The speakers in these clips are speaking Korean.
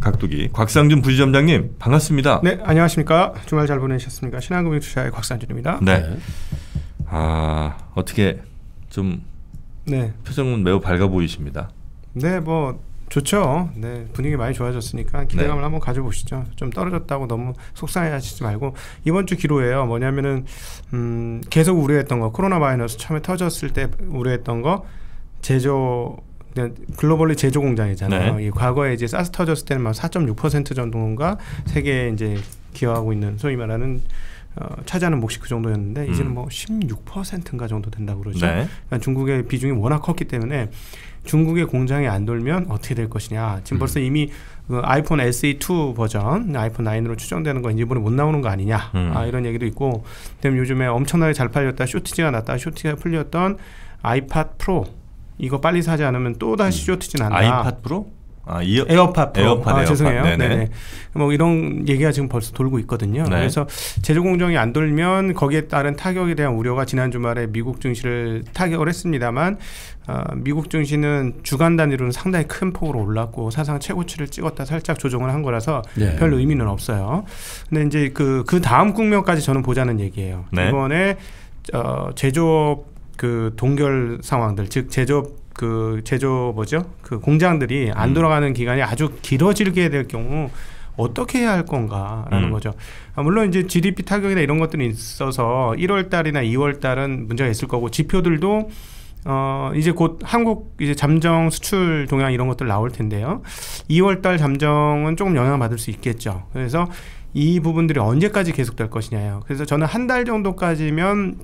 각도기 곽상준 부지점장님 반갑습니다. 네, 안녕하십니까. 주말 잘 보내셨습니까? 신한금융투자의 곽상준입니다. 네. 어떻게 좀 표정은 매우 밝아 보이십니다. 네, 뭐 좋죠. 네, 분위기 많이 좋아졌으니까 기대감을 한번 가져보시죠. 좀 떨어졌다고 너무 속상해하시지 말고 이번 주 기로예요. 뭐냐면은 계속 우려했던 거, 코로나 바이러스 처음에 터졌을 때 우려했던 거 제조 글로벌리 제조 공장이잖아요. 이 과거에 이제 사스 터졌을 때는 막 4.6% 정도인가 세계에 이제 기여하고 있는 소위 말하는 차지하는 몫이 그 정도였는데 이제는 뭐 16%인가 정도 된다고 그러죠. 그러니까 중국의 비중이 워낙 컸기 때문에 중국의 공장이 안 돌면 어떻게 될 것이냐. 지금 벌써 이미 그 아이폰 SE2 버전 아이폰 9으로 추정되는 거 이번에 못 나오는 거 아니냐. 이런 얘기도 있고 그다음에 요즘에 엄청나게 잘 팔렸다 쇼티지가 났다 쇼티지가 풀렸던 아이팟 프로 이거 빨리 사지 않으면 또 다시 쇼티지 난다. 아이팟 프로? 에어팟 프로. 죄송해요. 네네. 네네. 뭐 이런 얘기가 지금 벌써 돌고 있거든요. 네. 그래서 제조 공정이 안 돌면 거기에 따른 타격에 대한 우려가 지난 주말에 미국 증시를 타격을 했습니다만 미국 증시는 주간 단위로는 상당히 큰 폭으로 올랐고 사상 최고치를 찍었다 살짝 조정을 한 거라서 별 의미는 없어요. 근데 이제 그 다음 국면까지 저는 보자는 얘기예요. 네. 이번에 제조업 그 동결 상황들 즉 제조 공장들이 안 돌아가는 기간이 아주 길어지게 될 경우 어떻게 해야 할 건가라는 거죠. 물론 이제 GDP 타격이나 이런 것들이 있어서 1월 달이나 2월 달은 문제가 있을 거고 지표들도 이제 곧 한국 이제 잠정 수출 동향 이런 것들 나올 텐데요. 2월 달 잠정은 조금 영향을 받을 수 있겠죠. 그래서 이 부분들이 언제까지 계속될 것이냐요. 그래서 저는 한 달 정도까지면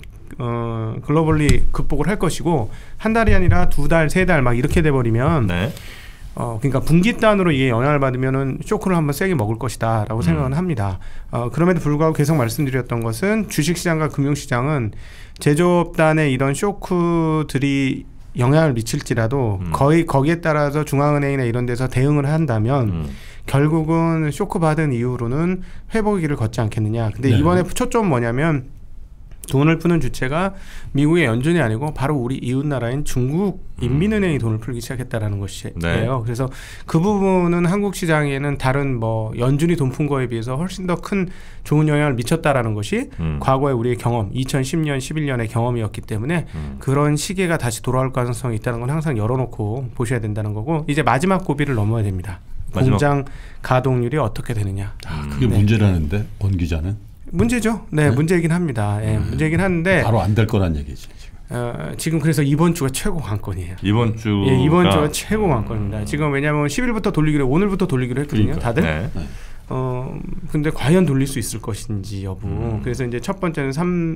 글로벌리 극복을 할 것이고 한 달이 아니라 2달, 3달 막 이렇게 돼버리면 그러니까 분기단으로 이게 영향을 받으면은 쇼크를 한번 세게 먹을 것이다라고 생각은 합니다. 그럼에도 불구하고 계속 말씀드렸던 것은 주식시장과 금융시장은 제조업단의 이런 쇼크들이 영향을 미칠지라도 거의 거기에 따라서 중앙은행이나 이런 데서 대응을 한다면 결국은 쇼크 받은 이후로는 회복의 길을 걷지 않겠느냐. 근데 이번에 초점은 뭐냐면 돈을 푸는 주체가 미국의 연준이 아니고 바로 우리 이웃나라인 중국 인민은행이 돈을 풀기 시작했다라는 것이에요. 그래서 그 부분은 한국 시장에는 다른 뭐 연준이 돈 푼 거에 비해서 훨씬 더 큰 좋은 영향을 미쳤다라는 것이 과거의 우리의 경험, 2010년, 11년의 경험이었기 때문에 그런 시계가 다시 돌아올 가능성이 있다는 건 항상 열어놓고 보셔야 된다는 거고 이제 마지막 고비를 넘어야 됩니다. 공장 가동률이 어떻게 되느냐. 그게 문제라는데 권 기자는? 문제죠. 네, 문제이긴 합니다. 문제이긴 한데 바로 안 될 거란 얘기지 지금 그래서 이번 주가 최고 관건이에요. 이번 주가 이번 주가 최고 관건입니다. 지금 왜냐하면 10일부터 돌리기로 오늘부터 돌리기로 했거든요. 그러니까. 다들. 근데 과연 돌릴 수 있을 것인지 여부. 그래서 이제 첫 번째는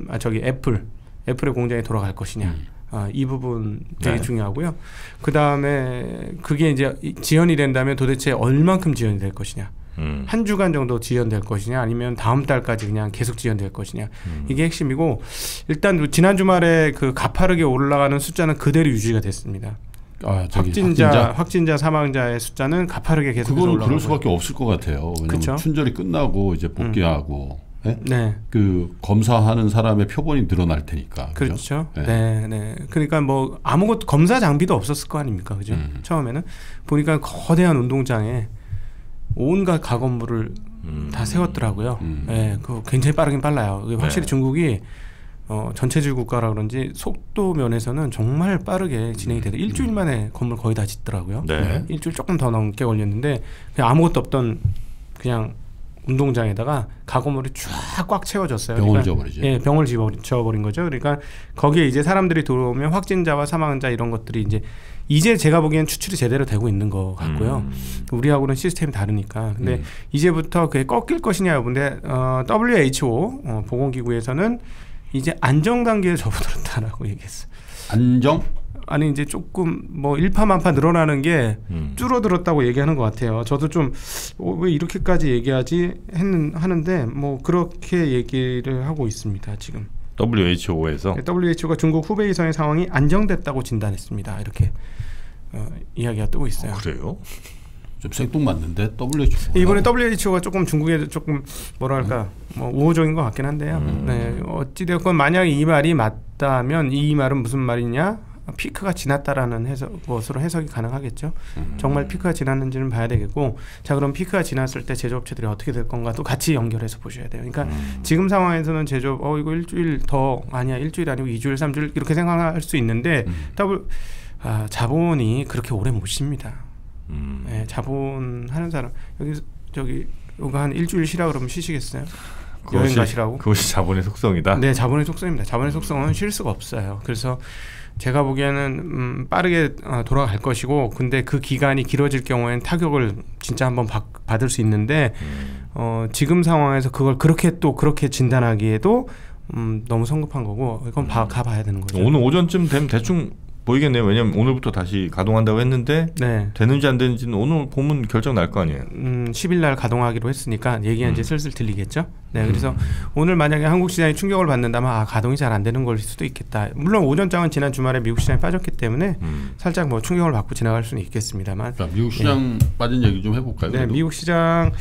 애플의 공장에 돌아갈 것이냐. 이 부분 되게 중요하고요. 그 다음에 그게 이제 지연이 된다면 도대체 얼만큼 지연이 될 것이냐. 한 주간 정도 지연될 것이냐 아니면 다음 달까지 그냥 계속 지연될 것이냐 이게 핵심이고 일단 지난 주말에 그 가파르게 올라가는 숫자는 그대로 유지가 됐습니다. 확진자 사망자의 숫자는 가파르게 계속 올라가고 그거는 그럴 수밖에 없을 것 같아요. 왜냐하면 춘절이 끝나고 이제 복귀하고 그 검사하는 사람의 표본이 늘어날 테니까. 그렇죠. 네. 그러니까 뭐 아무것도 검사 장비도 없었을 거 아닙니까, 그죠? 처음에는 보니까 거대한 운동장에 온갖 가건물을 다 세웠더라고요. 그거 굉장히 빠르긴 빨라요. 확실히 중국이 전체주의 국가라 그런지 속도 면에서는 정말 빠르게 진행이 돼서 일주일 만에 건물 거의 다 짓더라고요. 일주일 조금 더 넘게 걸렸는데 그냥 아무것도 없던 그냥 운동장에다가 가건물이 쫙 꽉 채워졌어요. 병을 지어버리죠. 병을 지어버린 거죠. 그러니까 거기에 이제 사람들이 들어오면 확진자와 사망자 이런 것들이 이제 제가 보기엔 추출이 제대로 되고 있는 것 같고요. 우리하고는 시스템이 다르니까. 근데 이제부터 그게 꺾일 것이냐 여부인데 WHO 보건기구에서는 이제 안정 단계에 접어들었다라고 얘기했어요. 안정? 아니 이제 조금 뭐 일파만파 늘어나는 게 줄어들었다고 얘기하는 것 같아요. 저도 좀 왜 이렇게까지 얘기하지 하는데 뭐 그렇게 얘기를 하고 있습니다. 지금 WHO에서 WHO가 중국 후베이 이성의 상황이 안정됐다고 진단했습니다. 이렇게 이야기가 뜨고 있어요. 그래요? 좀 생뚱맞는데 WHO 이번에 WHO가 조금 중국에 조금 뭐랄까 뭐 우호적인 것 같긴 한데요. 어찌되었건 만약 이 말이 맞다면 이 말은 무슨 말이냐? 피크가 지났다라는 것으로 해석이 가능하겠죠. 정말 피크가 지났는지는 봐야 되겠고, 자 그럼 피크가 지났을 때 제조업체들이 어떻게 될 건가도 같이 연결해서 보셔야 돼요. 그러니까 지금 상황에서는 제조업 이거 일주일 더 아니야, 일주일 아니고 2주일 3주일 이렇게 생각할 수 있는데 자본이 그렇게 오래 못 쉽니다. 네, 자본 하는 사람 저기 한 일주일 쉬라 그러면 쉬시겠어요? 여행 가시라고? 그것이 자본의 속성이다. 네, 자본의 속성입니다. 자본의 속성은 쉴 수가 없어요. 그래서 제가 보기에는 빠르게 돌아갈 것이고, 근데 그 기간이 길어질 경우에는 타격을 진짜 한번 받을 수 있는데 지금 상황에서 그걸 그렇게 진단하기에도 너무 성급한 거고, 이건 가봐야 되는 거죠. 오늘 오전쯤 되면 대충 보이겠네요. 왜냐면 오늘부터 다시 가동한다고 했는데 네. 되는지 안 되는지는 오늘 보면 결정 날 거 아니에요. 10일 날 가동하기로 했으니까 얘기가 이제 슬슬 들리겠죠. 네, 그래서 오늘 만약에 한국 시장이 충격을 받는다면 가동이 잘 안 되는 걸 수도 있겠다. 물론 오전장은 지난 주말에 미국 시장이 빠졌기 때문에 살짝 뭐 충격을 받고 지나갈 수는 있겠습니다만. 자, 미국 시장 빠진 얘기 좀 해볼까요? 네, 미국 시장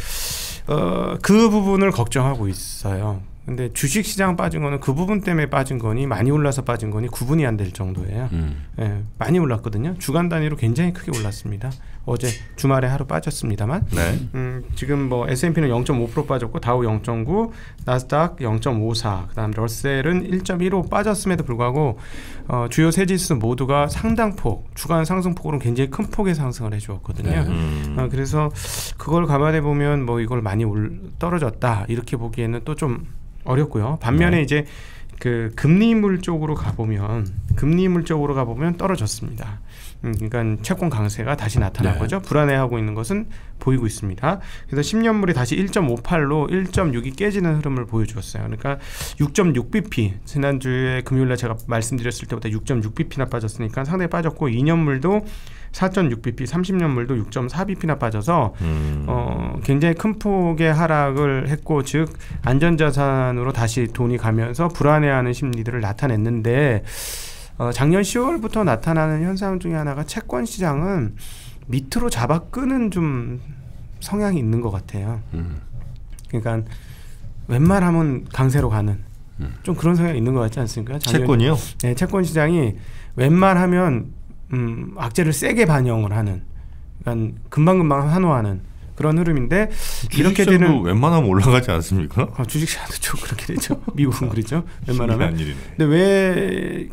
그 부분을 걱정하고 있어요. 근데 주식 시장 빠진 거는 그 부분 때문에 빠진 거니 많이 올라서 빠진 거니 구분이 안 될 정도예요. 예, 많이 올랐거든요. 주간 단위로 굉장히 크게 올랐습니다. 어제 주말에 하루 빠졌습니다만 지금 뭐 S&P는 0.5% 빠졌고 다우 0.9, 나스닥 0.54, 그다음 러셀은 1.15 빠졌음에도 불구하고 주요 세 지수 모두가 상당폭, 주간 상승폭으로 굉장히 큰 폭의 상승을 해주었거든요. 그래서 그걸 감안해 보면 뭐 이걸 많이 떨어졌다 이렇게 보기에는 또 좀 어렵고요. 반면에 이제 그 금리물 쪽으로 가보면 떨어졌습니다. 그러니까 채권 강세가 다시 나타난 거죠. 불안해하고 있는 것은 보이고 있습니다. 그래서 10년물이 다시 1.58로 1.6이 깨지는 흐름을 보여주었어요. 그러니까 6.6bp 지난주에 금요일날 제가 말씀드렸을 때보다 6.6bp나 빠졌으니까 상당히 빠졌고 2년물도 4.6bp, 30년물도 6.4bp나 빠져서 굉장히 큰 폭의 하락을 했고, 즉 안전자산으로 다시 돈이 가면서 불안해하는 심리들을 나타냈는데 작년 10월부터 나타나는 현상 중에 하나가 채권 시장은 밑으로 잡아 끄는 좀 성향이 있는 것 같아요. 그러니까 웬만하면 강세로 가는 좀 그런 성향이 있는 것 같지 않습니까? 채권이요? 네, 채권 시장이 웬만하면 악재를 세게 반영을 하는, 그러니까 금방금방 환호하는 그런 흐름인데, 이렇게 되는 웬만하면 올라가지 않습니까? 주식시장도 좀 그렇게 되죠. 미국은 그렇죠. 웬만하면. 일이네. 근데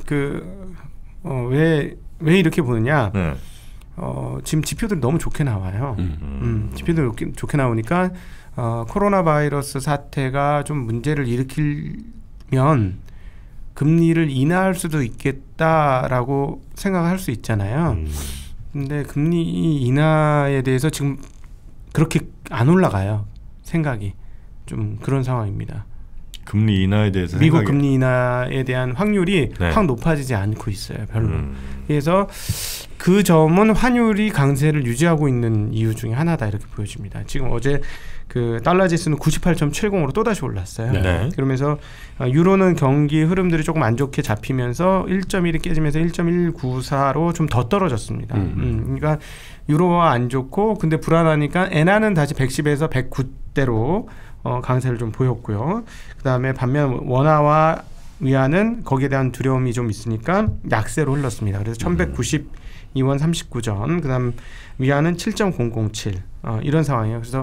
왜 이렇게 보느냐? 네. 지금 지표들이 너무 좋게 나와요. 지표들이 좋게 나오니까 코로나 바이러스 사태가 좀 문제를 일으키면 금리를 인하할 수도 있겠다라고 생각할 수 있잖아요. 근데 금리 인하에 대해서 지금 그렇게 안 올라가요. 생각이 좀 그런 상황입니다. 금리 인하에 대해서 미국 금리 인하에 대한 확률이 확 높아지지 않고 있어요. 별로. 그래서 그 점은 환율이 강세를 유지하고 있는 이유 중에 하나다 이렇게 보여집니다. 지금 어제 그 달러 지수는 98.70으로 또다시 올랐어요. 네. 그러면서 유로는 경기 흐름들이 조금 안 좋게 잡히면서 1.1이 깨지면서 1.194로 좀 더 떨어졌습니다. 그러니까 유로와 안 좋고, 근데 불안하니까 엔화는 다시 110에서 109대로 강세를 좀 보였고요. 그다음에 반면 원화와 위안은 거기에 대한 두려움이 좀 있으니까 약세로 흘렀습니다. 그래서 1192원 39전, 그다음 위안은 7.007 이런 상황이에요. 그래서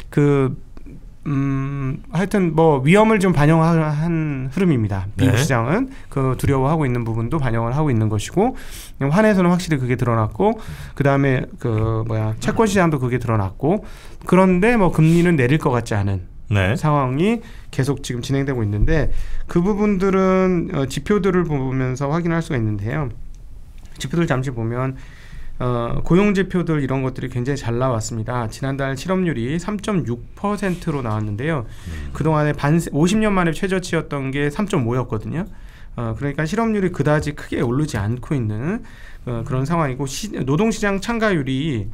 하여튼 뭐 위험을 좀 반영한 흐름입니다. 미국 시장은 그 두려워하고 있는 부분도 반영을 하고 있는 것이고, 환에서는 확실히 그게 드러났고, 그 다음에 채권 시장도 그게 드러났고, 그런데 뭐 금리는 내릴 것 같지 않은 상황이 계속 지금 진행되고 있는데, 그 부분들은 지표들을 보면서 확인할 수가 있는데요. 지표들 잠시 보면 고용 지표들 이런 것들이 굉장히 잘 나왔습니다. 지난달 실업률이 3.6%로 나왔는데요. 그동안에 50년 만에 최저치였던 게 3.5였거든요. 그러니까 실업률이 그다지 크게 오르지 않고 있는 그런 상황이고, 노동시장 참가율이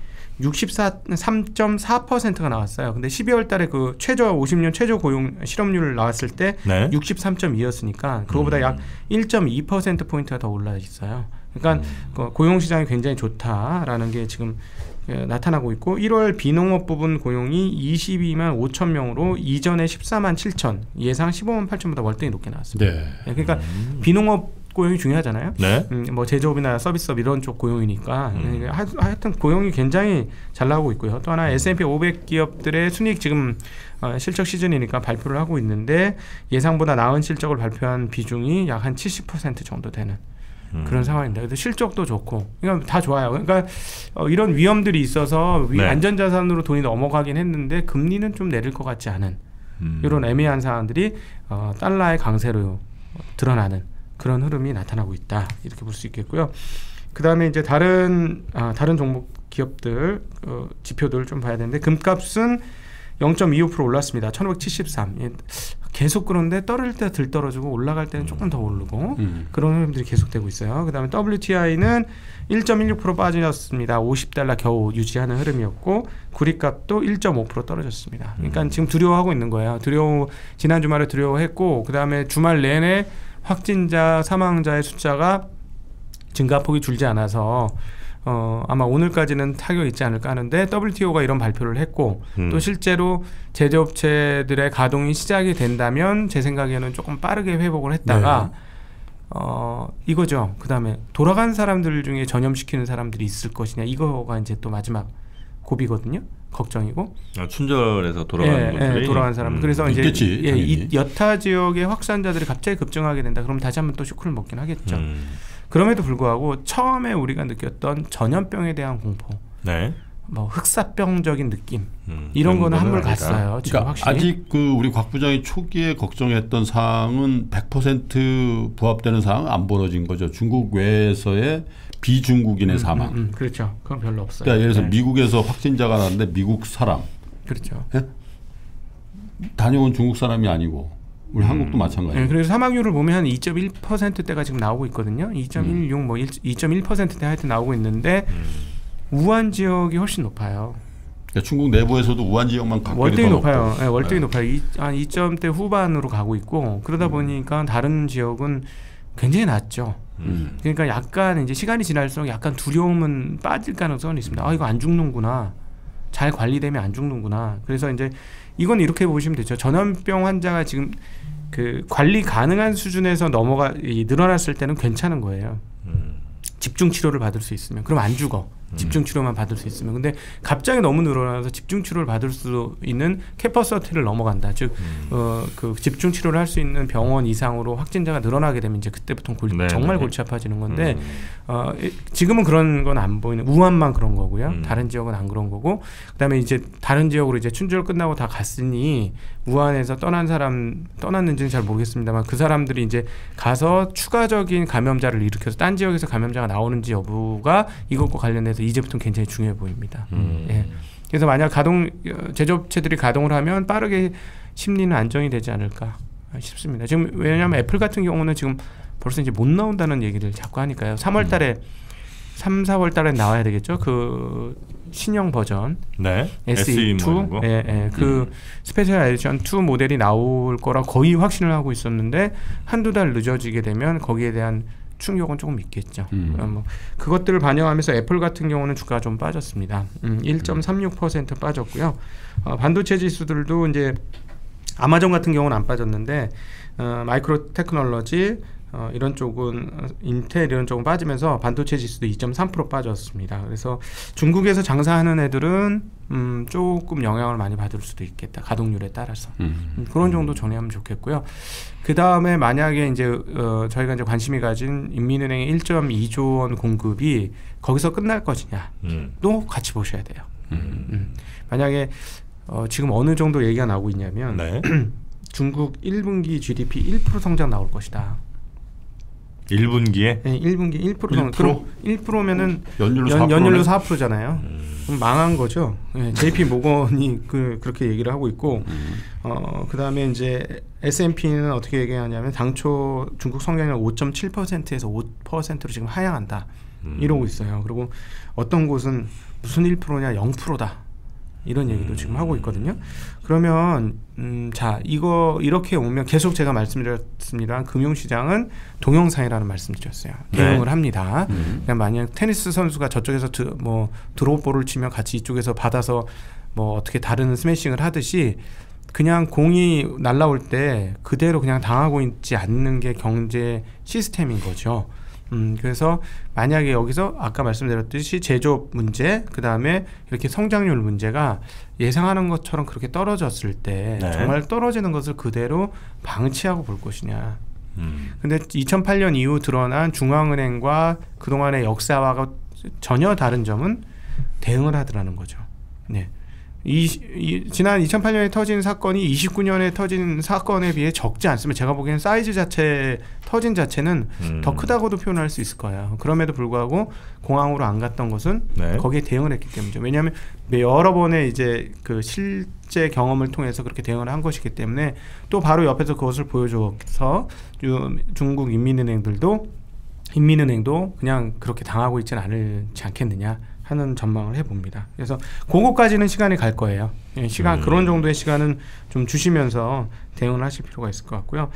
63.4%가 나왔어요. 근데 12월 달에 그 50년 최저 고용 실업률 나왔을 때 63.2였으니까 그거보다 약 1.2%포인트가 더 올라 있어요. 그러니까 고용 시장이 굉장히 좋다라는 게 지금 나타나고 있고, 1월 비농업 부분 고용이 22만 5천 명으로 이전에 14만 7천, 예상 15만 8천보다 월등히 높게 나왔습니다. 그러니까 비농업 고용이 중요하잖아요. 네. 뭐 제조업이나 서비스업 이런 쪽 고용이니까 하여튼 고용이 굉장히 잘 나오고 있고요. 또 하나 S&P 500 기업들의 순이익 지금 실적 시즌이니까 발표를 하고 있는데 예상보다 나은 실적을 발표한 비중이 약 한 70% 정도 되는 그런 상황입니다. 그래서 실적도 좋고, 그러니까 다 좋아요. 그러니까 이런 위험들이 있어서 네. 안전자산으로 돈이 넘어가긴 했는데 금리는 좀 내릴 것 같지 않은 이런 애매한 상황들이 달러의 강세로 드러나는 그런 흐름이 나타나고 있다, 이렇게 볼 수 있겠고요. 그 다음에 이제 다른 종목 기업들 지표들을 좀 봐야 되는데 금값은 0.25% 올랐습니다. 1573. 계속 그런데 떨어질 때 덜 떨어지고 올라갈 때는 조금 더 오르고 그런 흐름들이 계속되고 있어요. 그 다음에 WTI는 1.16% 빠졌습니다. 50달러 겨우 유지하는 흐름이었고 구리값도 1.5% 떨어졌습니다. 그러니까 지금 두려워하고 있는 거예요. 지난 주말에 두려워했고 그 다음에 주말 내내 확진자, 사망자의 숫자가 증가폭이 줄지 않아서 아마 오늘까지는 타격이 있지 않을까 하는데 WTO가 이런 발표를 했고 또 실제로 제조업체들의 가동이 시작이 된다면 제 생각에는 조금 빠르게 회복을 했다가 이거죠. 그 다음에 돌아간 사람들 중에 전염시키는 사람들이 있을 것이냐, 이거가 이제 또 마지막 고비거든요. 걱정이고. 춘절에서 돌아가는 분들이 돌아간 사람. 그래서 있겠지, 이제 이 여타 지역의 확산자들이 갑자기 급증하게 된다. 그럼 다시 한번 또 쇼크를 먹긴 하겠죠. 그럼에도 불구하고 처음에 우리가 느꼈던 전염병에 대한 공포, 네. 뭐 흑사병적인 느낌 이런 거는 한물 갔어요. 지금 그러니까 확실히. 아직 우리 곽 부장이 초기에 걱정했던 사항은 100% 부합되는 사항은 안 벌어진 거죠. 중국 외에서의 비중국인의 사망. 그렇죠. 그건 별로 없어요. 그러니까 예를 들어서 미국에서 확진자가 났는데 미국 사람. 그렇죠. 네? 다녀온 중국 사람이 아니고. 우리 한국도 마찬가지예요. 네, 그래서 사망률을 보면 한 2.1%대가 지금 나오고 있거든요. 2.16, 뭐 2.1%대 하여튼 나오고 있는데 우한 지역이 훨씬 높아요. 그러니까 중국 내부에서도 우한 지역만 각별히 월등히 더 높아요. 네, 월등히 높아요. 한 2점대 후반으로 가고 있고 그러다 보니까 다른 지역은 굉장히 낮죠. 그러니까 약간 이제 시간이 지날수록 약간 두려움은 빠질 가능성은 있습니다. 이거 안 죽는구나. 잘 관리되면 안 죽는구나. 그래서 이제 이건 이렇게 보시면 되죠. 전염병 환자가 지금 그 관리 가능한 수준에서 늘어났을 때는 괜찮은 거예요. 집중 치료를 받을 수 있으면. 그럼 안 죽어. 집중 치료만 받을 수 있으면. 근데 갑자기 너무 늘어나서 집중 치료를 받을 수 있는 캐퍼시티를 넘어간다. 즉 그 집중 치료를 할 수 있는 병원 이상으로 확진자가 늘어나게 되면 이제 그때부터 정말 골치 아파지는 건데 지금은 그런 건 안 보이는, 우한만 그런 거고요. 다른 지역은 안 그런 거고, 그다음에 이제 다른 지역으로 이제 춘절 끝나고 다 갔으니 우한에서 떠났는지는 잘 모르겠습니다만 그 사람들이 이제 가서 추가적인 감염자를 일으켜서 딴 지역에서 감염자가 나오는지 여부가 이것과 관련해서 이제부터 굉장히 중요해 보입니다. 예. 그래서 만약 제조업체들이 가동을 하면 빠르게 심리는 안정이 되지 않을까 싶습니다. 지금 왜냐하면 애플 같은 경우는 지금 벌써 이제 못 나온다는 얘기를 자꾸 하니까요. 3월달에 3, 4월달에 나와야 되겠죠. 그 신형 버전, 네. SE2, 그 스페셜 에디션 2 모델이 나올 거라 거의 확신을 하고 있었는데 한두 달 늦어지게 되면 거기에 대한 충격은 조금 있겠죠. 뭐 그것들을 반영하면서 애플 같은 경우는 주가가 좀 빠졌습니다. 1.36% 빠졌고요. 반도체 지수들도 이제 아마존 같은 경우는 안 빠졌는데 마이크로 테크놀로지 이런 쪽은 인텔 이런 쪽은 빠지면서 반도체 지수도 2.3% 빠졌습니다. 그래서 중국에서 장사하는 애들은 조금 영향을 많이 받을 수도 있겠다. 가동률에 따라서 그런 정도 정리하면 좋겠고요. 그 다음에 만약에 이제 저희가 이제 관심이 가진 인민은행의 1.2조 원 공급이 거기서 끝날 것이냐 또 같이 보셔야 돼요. 만약에 지금 어느 정도 얘기가 나오고 있냐면 네. 중국 1분기 GDP 1% 성장 나올 것이다. 1분기에? 네, 1분기 1% 성장. 그럼 1%면은 연율로 4%잖아요. 그럼 망한 거죠. 네, JP 모건이 그렇게 얘기를 하고 있고, 그다음에 이제 S&P는 어떻게 얘기하냐면 당초 중국 성장률 5.7%에서 5%로 지금 하향한다. 이러고 있어요. 그리고 어떤 곳은 무슨 1%냐 0%다. 이런 얘기도 지금 하고 있거든요. 그러면 자 이거 이렇게 오면 계속 제가 말씀드렸습니다. 금융시장은 동영상이라는 말씀드렸어요. 대응을 합니다. 그냥 만약 테니스 선수가 저쪽에서 드롭볼을 치면 같이 이쪽에서 받아서 뭐 어떻게 다른 스매싱을 하듯이 그냥 공이 날라올 때 그대로 그냥 당하고 있지 않는 게 경제 시스템인 거죠. 그래서 만약에 여기서 아까 말씀드렸듯이 제조업 문제, 그 다음에 이렇게 성장률 문제가 예상하는 것처럼 그렇게 떨어졌을 때 네. 정말 떨어지는 것을 그대로 방치하고 볼 것이냐. 근데 2008년 이후 드러난 중앙은행과 그동안의 역사와 전혀 다른 점은 대응을 하더라는 거죠. 네. 지난 2008년에 터진 사건이 29년에 터진 사건에 비해 적지 않습니다. 제가 보기에는 사이즈 자체, 터진 자체는 더 크다고도 표현할 수 있을 거예요. 그럼에도 불구하고 공항으로 안 갔던 것은 네. 거기에 대응을 했기 때문이죠. 왜냐하면 여러 번의 이제 그 실제 경험을 통해서 그렇게 대응을 한 것이기 때문에 또 바로 옆에서 그것을 보여줘서 중국 인민은행도 그냥 그렇게 당하고 있지는 않지 않겠느냐 하는 전망을 해봅니다. 그래서 그거까지는 시간이 갈 거예요. 그런 정도의 시간은 좀 주시면서 대응을 하실 필요가 있을 것 같고요.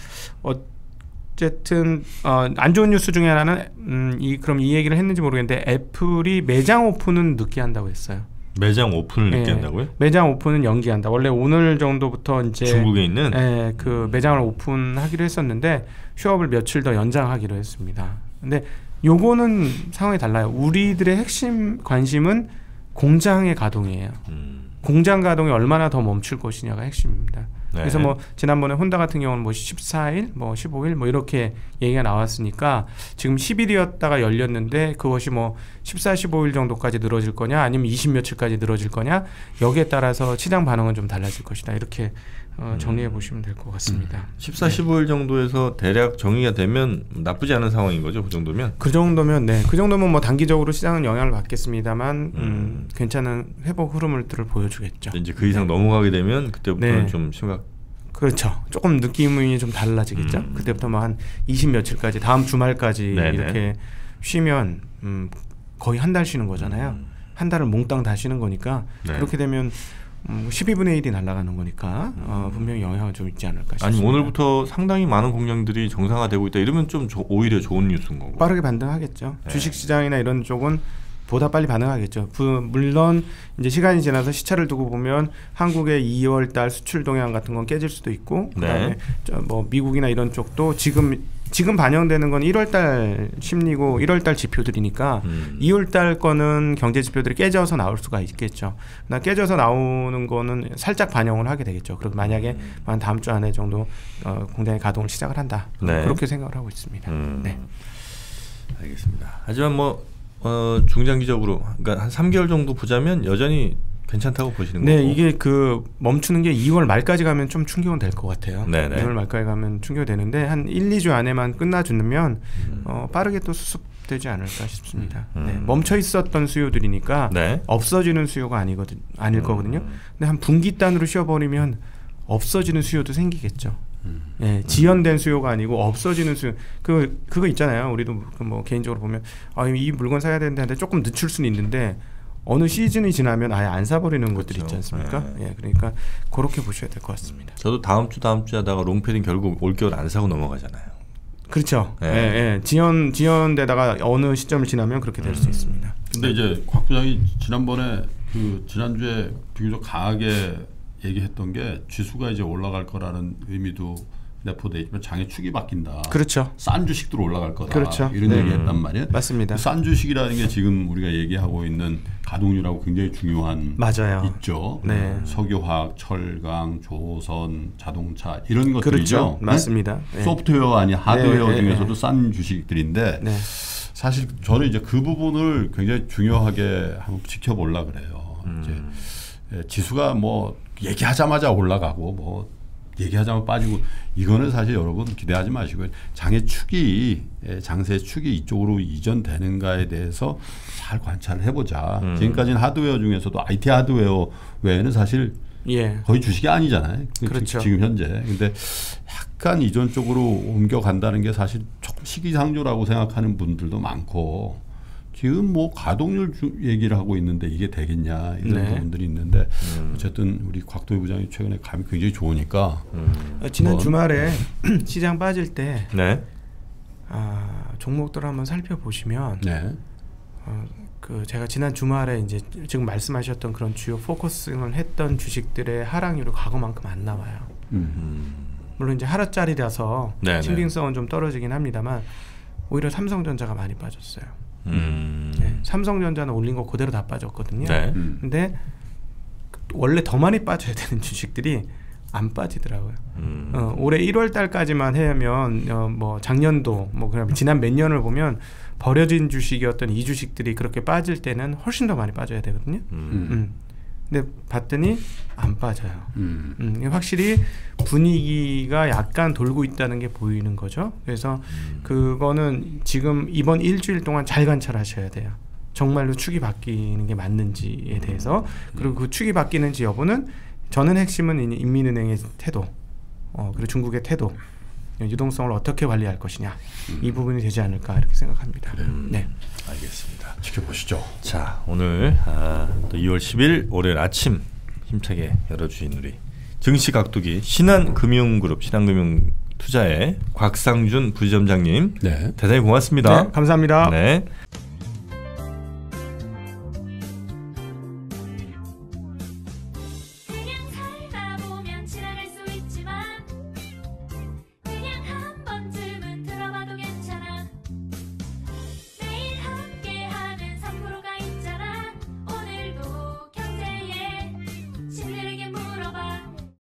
어쨌든 안 좋은 뉴스 중에 하나는 그럼 이 얘기를 했는지 모르겠는데 애플이 매장 오픈은 늦게 한다고 했어요. 매장 오픈을 늦게 한다고요? 매장 오픈은 연기한다. 원래 오늘 정도부터 이제 중국에 있는 그 매장을 오픈하기로 했었는데 휴업을 며칠 더 연장하기로 했습니다. 근데 요거는 상황이 달라요. 우리들의 핵심 관심은 공장의 가동이에요. 공장 가동이 얼마나 더 멈출 것이냐가 핵심입니다. 네. 그래서 뭐 지난번에 혼다 같은 경우는 뭐 14일, 뭐 15일 뭐 이렇게 얘기가 나왔으니까 지금 10일이었다가 열렸는데 그것이 뭐 14, 15일 정도까지 늘어질 거냐 아니면 20 며칠까지 늘어질 거냐 여기에 따라서 시장 반응은 좀 달라질 것이다. 이렇게 정리해 보시면 될 것 같습니다. 14, 15일 정도에서 대략 정리가 되면 나쁘지 않은 상황인 거죠. 그 정도면? 그 정도면 뭐 단기적으로 시장은 영향을 받겠습니다만 괜찮은 회복 흐름들을 보여주겠죠. 이제 그 이상 넘어가게 되면 그때부터는 네. 좀 심각. 그렇죠. 조금 느낌이 좀 달라지겠죠. 그때부터 뭐 한 20 며칠까지 다음 주말까지 네네. 이렇게 쉬면 거의 한 달 쉬는 거잖아요. 한 달을 몽땅 다 쉬는 거니까 네. 그렇게 되면 12분의 1이 날아가는 거니까 분명히 영향은 좀 있지 않을까 싶습니다. 아니 오늘부터 상당히 많은 공장들이 정상화되고 있다. 이러면 좀 오히려 좋은 뉴스인 거고. 빠르게 반등하겠죠. 네. 주식시장이나 이런 쪽은 보다 빨리 반응하겠죠. 물론 이제 시간이 지나서 시차를 두고 보면 한국의 2월달 수출 동향 같은 건 깨질 수도 있고, 그다음에 뭐 미국이나 이런 쪽도 지금 반영되는 건 1월달 심리고 1월달 지표들이니까 2월달 거는 경제 지표들이 깨져서 나올 수가 있겠죠. 나 깨져서 나오는 거는 살짝 반영을 하게 되겠죠. 그리고 만약에 한 다음 주 안에 정도 공장의 가동을 시작을 한다. 네. 그렇게 생각을 하고 있습니다. 네. 알겠습니다. 하지만 뭐 중장기적으로 그러니까 한 3개월 정도 보자면 여전히 괜찮다고 보시는 거고. 네, 이게 그 멈추는 게 2월 말까지 가면 좀 충격은 될 것 같아요. 네네. 2월 말까지 가면 충격이 되는데 한 1, 2주 안에만 끝나주면 빠르게 또 수습되지 않을까 싶습니다. 네, 멈춰 있었던 수요들이니까 네. 없어지는 수요가 아닐 거거든요. 근데 한 분기 단으로 쉬어버리면 없어지는 수요도 생기겠죠. 네, 지연된 수요가 아니고 없어지는 수요. 그거 있잖아요. 우리도 뭐 개인적으로 보면 이 물건 사야 되는데 조금 늦출 수는 있는데 어느 시즌이 지나면 아예 안 사버리는 것들이 있지 않습니까? 네. 예, 그러니까 그렇게 보셔야 될 것 같습니다. 저도 다음 주 하다가 롱패딩 결국 올겨울 안 사고 넘어가잖아요. 그렇죠. 네. 예, 예. 지연되다가 어느 시점을 지나면 그렇게 될 수 있습니다. 근데 이제 곽 부장이 지난번에 지난주에 비교적 강하게 얘기했던 게 지수가 이제 올라갈 거라는 의미도 내포돼 있지만 장의 축이 바뀐다. 그렇죠. 싼 주식들 올라갈 거다. 그렇죠. 이런 네. 얘기했단 말이에요. 맞습니다. 싼 주식이라는 게 지금 우리가 얘기하고 있는 가동률하고 굉장히 중요한 맞아요. 있죠. 네. 석유화학, 철강, 조선, 자동차 이런 것들이죠. 그렇죠. 네? 맞습니다. 네. 소프트웨어 아니 하드웨어 네, 중에서도 네. 싼 주식들인데 네. 사실 저는 이제 그 부분을 굉장히 중요하게 한번 지켜보려 그래요. 이제 지수가 뭐 얘기하자마자 올라가고 뭐 얘기하자마자 빠지고 이거는 사실 여러분 기대하지 마시고요. 장의 축이 장세의 축이 이쪽으로 이전되는가에 대해서 잘 관찰을 해보자. 지금까지는 하드웨어 중에서도 IT 하드웨어 외에는 사실 예. 거의 주식이 아니잖아요. 그렇죠. 지금 현재. 근데 약간 이전 쪽으로 옮겨간다는 게 사실 조금 시기상조라고 생각하는 분들도 많고 지금 뭐 가동률 얘기를 하고 있는데 이게 되겠냐 이런 네. 부분들이 있는데 어쨌든 우리 곽도희 부장이 최근에 감이 굉장히 좋으니까 지난 주말에 시장 빠질 때 네. 종목들을 한번 살펴보시면 네. 그 제가 지난 주말에 이제 지금 말씀하셨던 그런 주요 포커싱을 했던 주식들의 하락률이 과거만큼 안 나와요. 물론 이제 하루짜리라서 네네. 신빙성은 좀 떨어지긴 합니다만 오히려 삼성전자가 많이 빠졌어요. 네, 삼성전자는 올린 거 그대로 다 빠졌거든요. 네. 근데 원래 더 많이 빠져야 되는 주식들이 안 빠지더라고요. 올해 1월 달까지만 하면 뭐 작년도 뭐 그냥 지난 몇 년을 보면 버려진 주식이었던 이 주식들이 그렇게 빠질 때는 훨씬 더 많이 빠져야 되거든요. 근데 봤더니 안 빠져요. 확실히 분위기가 약간 돌고 있다는 게 보이는 거죠. 그래서 그거는 지금 이번 일주일 동안 잘 관찰하셔야 돼요. 정말로 축이 바뀌는 게 맞는지에 대해서. 그리고 그 축이 바뀌는지 여부는 저는 핵심은 인민은행의 태도, 그리고 중국의 태도, 유동성을 어떻게 관리할 것이냐 이 부분이 되지 않을까 이렇게 생각합니다. 네, 알겠습니다. 지켜보시죠. 자, 오늘 또 2월 10일 월요일 아침 힘차게 열어주신 우리 증시각도기 신한금융그룹 신한금융투자의 곽상준 부지점장님, 네. 대단히 고맙습니다. 네, 감사합니다. 네.